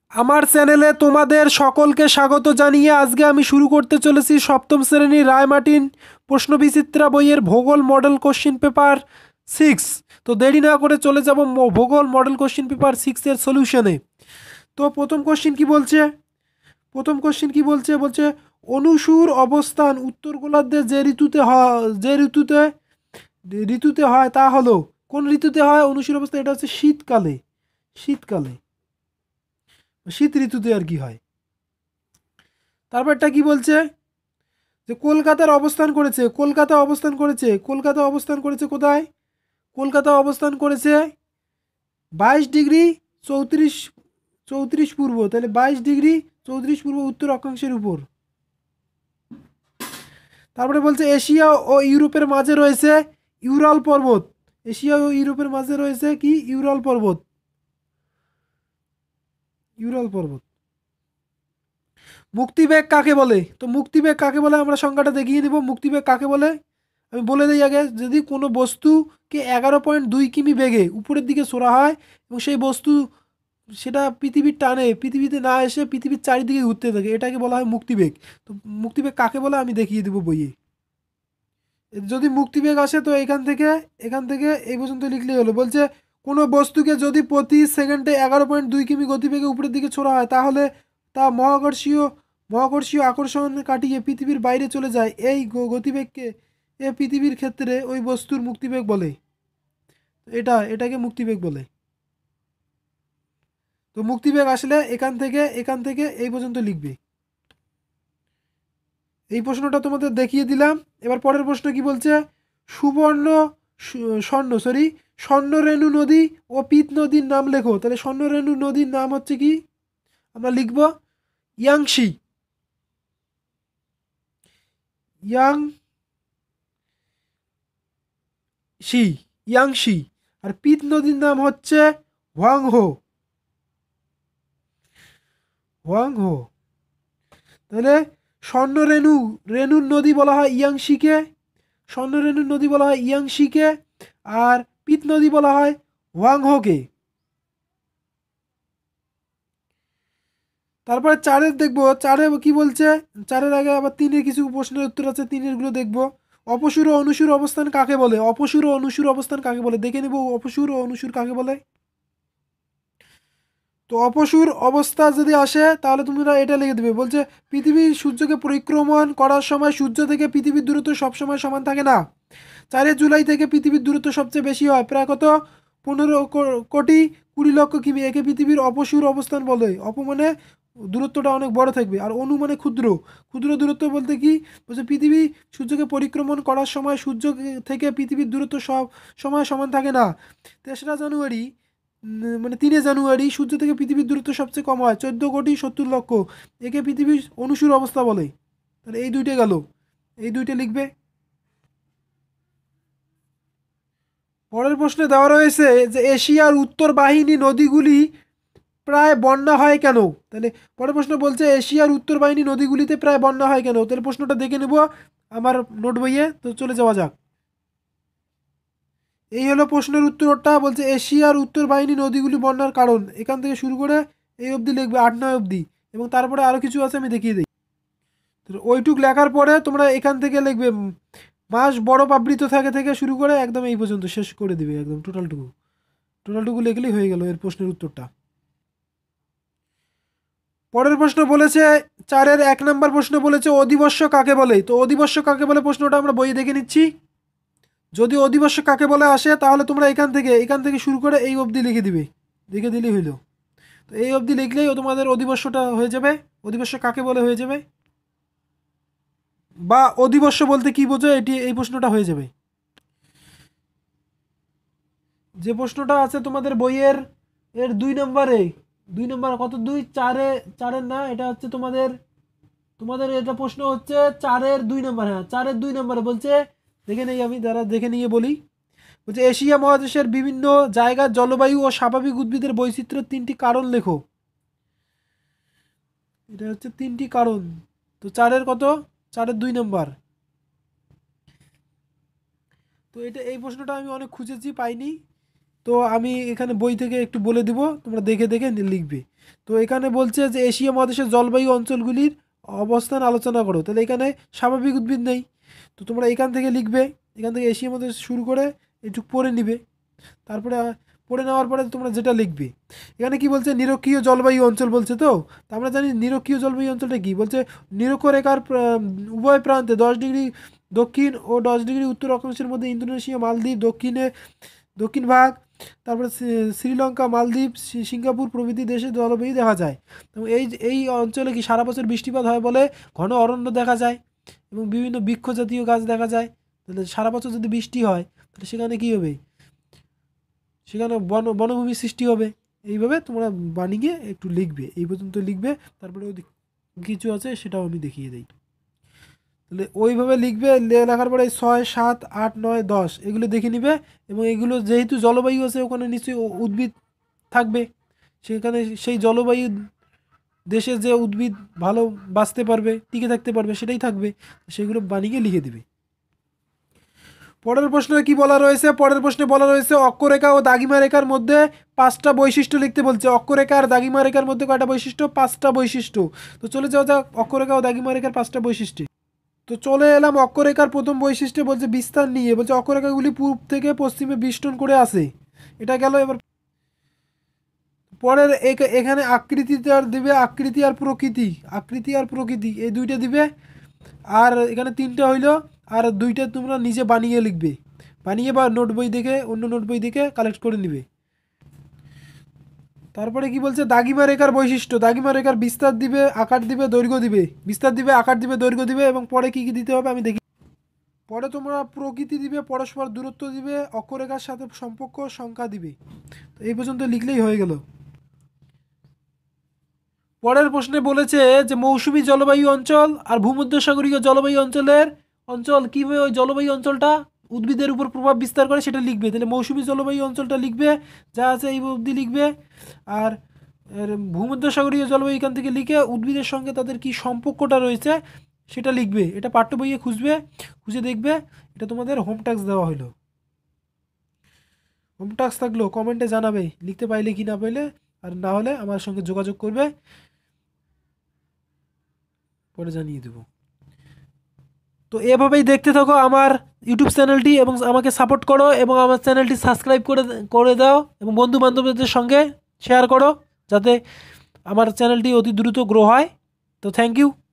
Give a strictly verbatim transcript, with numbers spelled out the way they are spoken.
আমার চ্যানেলে তোমাদের সকলকে স্বাগত জানিয়ে আজকে আমি শুরু করতে চলেছি সপ্তম শ্রেণীর রায়মার্টিন প্রশ্ন বিচিত্রা বইয়ের ভূগোল মডেল কোশ্চিন পেপার সিক্স। তো দেরি না করে চলে যাব ম- ভূগোল মডেল কোশ্চিন পেপার সিক্সের সলিউশনে। তো প্রথম কোশ্চিন কি বলছে প্রথম কোশ্চিন কি বলছে বলছে অনুসুর অবস্থান উত্তর গোলার্ধে যে ঋতুতে হয় যে ঋতুতে ঋতুতে হয় তা হলো কোন ঋতুতে হয় অনুসুর অবস্থান? এটা হচ্ছে শীতকালে। শীতকালে শীত ঋতুতে আর কি হয়। তারপরটা কি বলছে যে কলকাতার অবস্থান করেছে কলকাতা অবস্থান করেছে কলকাতা অবস্থান করেছে কোথায়? কলকাতা অবস্থান করেছে বাইশ ডিগ্রি চৌত্রিশ চৌত্রিশ পূর্ব, তাহলে বাইশ ডিগ্রি চৌত্রিশ পূর্ব উত্তর অক্ষাংশের উপর। তারপরে বলছে এশিয়া ও ইউরোপের মাঝে রয়েছে ইউরাল পর্বত। এশিয়া ও ইউরোপের মাঝে রয়েছে কি? ইউরাল পর্বত। ইউরাল পর্বত। মুক্তিবেগ কাকে বলে? তো মুক্তিবেগ কাকে বলে আমরা সংজ্ঞাটা দেখিয়ে দিব। মুক্তিবেগ কাকে বলে আমি বলে দিই আগে। যদি কোনো বস্তুকে এগারো পয়েন্ট দুই কিমি বেগে উপরের দিকে ছোড়া হয় এবং সেই বস্তু সেটা পৃথিবীর টানে পৃথিবীতে না এসে পৃথিবীর চারিদিকে ঘুরতে থাকে, এটাকে বলা হয় মুক্তিবেগ। তো মুক্তিবেগ কাকে বলে আমি দেখিয়ে দেবো বইয়ে। যদি মুক্তিবেগ আসে তো এখান থেকে এখান থেকে এই পর্যন্ত লিখলেই হলো। বলছে কোনো বস্তুকে যদি প্রতি সেকেন্ডে এগারো পয়েন্ট দুই কিমি গতিবেগে উপরের দিকে ছোড়া হয় তাহলে তা মহাকর্ষীয় মহাকর্ষীয় আকর্ষণ কাটিয়ে পৃথিবীর বাইরে চলে যায়। এই গ- গতিবেগকে এ পৃথিবীর ক্ষেত্রে ওই বস্তুর মুক্তিবেগ বলে। এটা এটাকে মুক্তিবেগ বলে। তো মুক্তিবেগ আসলে এখান থেকে এখান থেকে এই পর্যন্ত লিখবে। এই প্রশ্নটা তোমাদের দেখিয়ে দিলাম। এবার পরের প্রশ্ন কি বলছে? সুবর্ণ সু- স্বর্ণ সরি স্বর্ণরেণু নদী ও পিত নদীর নাম লেখো। তাহলে স্বর্ণরেণু নদীর নাম হচ্ছে কি? আমরা লিখব ইয়াংশি। Yangtze Yangtze. আর পিত নদীর নাম হচ্ছে হোয়াংহো। হোয়াংহো। তাহলে স্বর্ণরেণু রেণুর নদী বলা হয় ইয়াংশিকে। স্বর্ণরেণুর নদী বলা হয় ইয়াংশিকে। আর পিত নদী বলা হয় হোয়াংহোকে। তারপরে চারের দেখবো, চারে কি বলছে? চারের আগে আবার তিনের কিছু প্রশ্নের উত্তর আছে, তিনের গুলো দেখবো। অপসূর ও অনুসুর অবস্থান কাকে বলে? অপসূর ও অনুসুর অবস্থান কাকে বলে দেখে নিব। অপসূর ও অনুসুর কাকে বলে? তো অপসূর অবস্থা যদি আসে তাহলে তোমরা এটা লিখে দেবে। বলছে পৃথিবী সূর্যকে পরিক্রমণ করার সময় সূর্য থেকে পৃথিবীর দূরত্ব সবসময় সমান থাকে না। চারই জুলাই থেকে পৃথিবীর দূরত্ব সবচেয়ে বেশি হয়, প্রায় কত? পনেরো কোটি কুড়ি লক্ষ কিমি। একে পৃথিবীর অপসূর অবস্থান বলে। অপ মানে দূরত্বটা অনেক বড় থাকবে, আর অনু মানে ক্ষুদ্র। ক্ষুদ্র দূরত্ব বলতে কি? বলছে পৃথিবী সূর্যকে পরিক্রমণ করার সময় সূর্য থেকে পৃথিবীর দূরত্ব সব সময় সমান থাকে না। তেসরা জানুয়ারি উম, মানে তিনে জানুয়ারি সূর্য থেকে পৃথিবীর দূরত্ব সবচেয়ে কম হয়, চোদ্দ কোটি সত্তর লক্ষ। একে পৃথিবীর অনুসূর অবস্থা বলে। তাহলে এই দুইটা গেল, এই দুইটা লিখবে। পরের প্রশ্নে দেওয়া রয়েছে যে এশিয়ার উত্তর বাহিনী নদীগুলি প্রায় বন্যা হয় কেন? তাহলে পরের প্রশ্ন বলছে এশিয়ার উত্তর বাহিনী নদীগুলিতে প্রায় বন্যা হয় কেন? তাহলে প্রশ্নটা দেখে নেব আমার নোট বইয়ে। তো চলে যাওয়া যাক। এই হলো প্রশ্নের উত্তরটা। বলছে এশিয়ার উত্তর বাহিনী নদীগুলি বন্যার কারণ। এখান থেকে শুরু করে এই অবধি লিখবে, আট নয় অবধি, এবং তারপরে আরও কিছু আছে আমি দেখিয়ে দিই। তো ওইটুক লেখার পরে তোমরা এখান থেকে লিখবে উম, মাস বরফ আবৃত থাকে থেকে শুরু করে একদম এই পর্যন্ত শেষ করে দিবে, একদম টোটালটুকু টোটালটুকু লিখলেই হয়ে গেল এর প্রশ্নের উত্তরটা। পরের প্রশ্ন বলেছে চারের এক নম্বর প্রশ্ন বলেছে অধিবর্ষ কাকে বলে? তো অধিবর্ষ কাকে বলে প্রশ্নটা আমরা বইয়ে দেখে নিচ্ছি। যদি অধিবর্ষ কাকে বলে আসে তাহলে তোমরা এখান থেকে এখান থেকে শুরু করে এই অবধি লিখে দিবে, লিখে দিলেই হইলো। তো এই অবধি লিখলেই তোমাদের অধিবর্ষটা হয়ে যাবে। অধিবর্ষ কাকে বলে হয়ে যাবে, বা অধিবর্ষ বলতে কি বোঝো এটি এই প্রশ্নটা হয়ে যাবে। যে প্রশ্নটা আছে তোমাদের বইয়ের এর দুই নম্বরে, দুই নম্বর কত? দুই চারে চারের না, এটা হচ্ছে তোমাদের তোমাদের এটা প্রশ্ন হচ্ছে চারের দুই নম্বর। হ্যাঁ, চারের দুই নম্বরে বলছে, দেখে নেই আমি, যারা দেখে নিয়ে বলি। বলছে এশিয়া মহাদেশের বিভিন্ন জায়গার জলবায়ু ও স্বাভাবিক উদ্ভিদের বৈচিত্র্যের তিনটি কারণ লেখো। এটা হচ্ছে তিনটি কারণ। তো চারের কত? চারের দুই নম্বর। তো এটা এই প্রশ্নটা আমি অনেক খুঁজেছি, পাইনি। তো তো আমি এখানে বই থেকে একটু বলে দিব, তোমরা দেখে দেখে লিখবে। তো এখানে বলছে যে এশিয়া মহাদেশের জলবায়ু অঞ্চলগুলির অবস্থান আলোচনা করো। তাহলে এখানে স্বাভাবিক উদ্ভিদ নেই, তো তোমরা এখান থেকে লিখবে। এখান থেকে এশিয়া মহাদেশ শুরু করে একটু পড়ে নিবে। তারপরে পড়ে নেওয়ার পরে তোমরা যেটা লিখবে, এখানে কি বলছে নিরক্ষীয় জলবায়ু অঞ্চল বলছে। তো তা আমরা জানি নিরক্ষীয় জলবায়ু অঞ্চলটা কি বলছে, নিরক্ষরেখার প্রা- উভয় প্রান্তে দশ ডিগ্রি দক্ষিণ ও দশ ডিগ্রি উত্তর অক্ষাংশের মধ্যে ইন্দোনেশিয়া, মালদ্বীপ, দক্ষিণে দক্ষিণ ভাগ, তারপরে শ্রী- শ্রীলঙ্কা, মালদ্বীপ, সি- সিঙ্গাপুর প্রভৃতি দেশের জলবায়ু দেখা যায়। এবং এই এই অঞ্চলে কি সারা বছর বৃষ্টিপাত হয় বলে ঘন অরণ্য দেখা যায় এবং বিভিন্ন বৃক্ষ জাতীয় গাছ দেখা যায়। তাহলে সারা বছর যদি বৃষ্টি হয় তাহলে সেখানে কি হবে, সেখানে বন বনভূমি সৃষ্টি হবে। এইভাবে তোমরা বানিয়ে একটু লিখবে, এই পর্যন্ত লিখবে। তারপরে ওদিক কিছু আছে সেটাও আমি দেখিয়ে দিই। তাহলে ওইভাবে লিখবে, লে- লেখার পরে ছয়, সাত, আট, নয়, দশ এগুলো দেখে নিবে। এবং এগুলো যেহেতু জলবায়ু আছে ওখানে নিশ্চয়ই উ- উদ্ভিদ থাকবে, সেখানে সেই জলবায়ু দেশে যে উদ্ভিদ ভালো বাঁচতে পারবে, টিকে থাকতে পারবে, সেটাই থাকবে। সেগুলো বানিয়ে লিখে দিবে। পরের প্রশ্নে কি বলা রয়েছে, পরের প্রশ্নে বলা রয়েছে অক্ষরেখা ও দাগিমা রেখার মধ্যে পাঁচটা বৈশিষ্ট্য লিখতে বলছে। অক্ষরেখা আর দাগিমা রেখার মধ্যে কয়টা বৈশিষ্ট্য, পাঁচটা বৈশিষ্ট্য। তো চলে যাওয়া যাক অক্ষরেখা ও দাগিমা রেখার পাঁচটা বৈশিষ্ট্য। তো চলে এলাম অক্ষরেখার প্রথম বৈশিষ্ট্য, বলছে বিস্তার নিয়ে। বলছে অক্ষরেখাগুলি পূর্ব থেকে পশ্চিমে বেষ্টন করে আছে, এটা গেল। এবার পরের এখ- এখানে আকৃতিতে আর দিবে, আকৃতি আর প্রকৃতি, আকৃতি আর প্রকৃতি এই দুইটা দিবে। আর এখানে তিনটা হইলো, আর দুইটা তোমরা নিজে বানিয়ে লিখবে, বানিয়ে বা নোট বই দেখে, অন্য নোট বই দেখে কালেক্ট করে নিবে। তারপরে কি বলছে দাগিমা রেখার বৈশিষ্ট্য, দাগিমা রেখার বিস্তার দিবে, আকার দিবে, দৈর্ঘ্য দিবে। বিস্তার দিবে, আকার দিবে, দৈর্ঘ্য দিবে। এবং পরে কি কি দিতে হবে আমি দেখি। পরে তোমরা প্রকৃতি দিবে, পরস্পর দূরত্ব দিবে, অক্ষরেখার সাথে সম্পর্ক, সংখ্যা দিবে। তো এই পর্যন্ত লিখলেই হয়ে গেল। পরের প্রশ্নে বলেছে যে মৌসুমী জলবায়ু অঞ্চল আর ভূমধ্যসাগরীয় জলবায়ু অঞ্চলের অঞ্চল কীভাবে ওই জলবায়ু অঞ্চলটা উদ্ভিদের উপর প্রভাব বিস্তার করে সেটা লিখবে। তাহলে মৌসুমী জলবায়ু অঞ্চলটা লিখবে, যা আছে এই অবধি লিখবে। আর এর ভূমধ্যসাগরীয় জলবায়ু এখান থেকে লিখে উদ্ভিদের সঙ্গে তাদের কি সম্পর্কটা রয়েছে সেটা লিখবে। এটা পাঠ্য বইয়ে খুঁজবে, খুঁজে দেখবে। এটা তোমাদের হোম টাস্ক দেওয়া হলো। হোম টাস্ক থাকলো কমেন্টে জানাবে লিখতে পাইলে কি না পাইলে, আর না হলে আমার সঙ্গে যোগাযোগ করবে, পরে জানিয়ে দেবো। তো এভাবেই দেখতে থাকো আমার ইউটিউব চ্যানেলটি এবং আমাকে সাপোর্ট করো, এবং আমার চ্যানেলটি সাবস্ক্রাইব করে করে দাও এবং বন্ধু বান্ধবদের সঙ্গে শেয়ার করো, যাতে আমার চ্যানেলটি অতি দ্রুত গ্রো হয়। তো থ্যাংক ইউ।